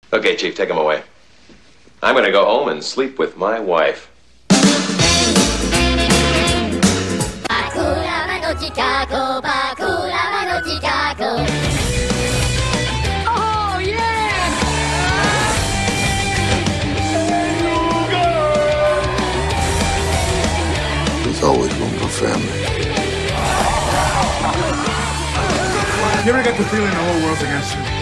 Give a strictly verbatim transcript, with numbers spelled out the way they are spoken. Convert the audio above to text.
Okay, Chief, take him away. I'm gonna go home and sleep with my wife. Oh, yeah! There's always room for family. You ever get the feeling the whole world's against you?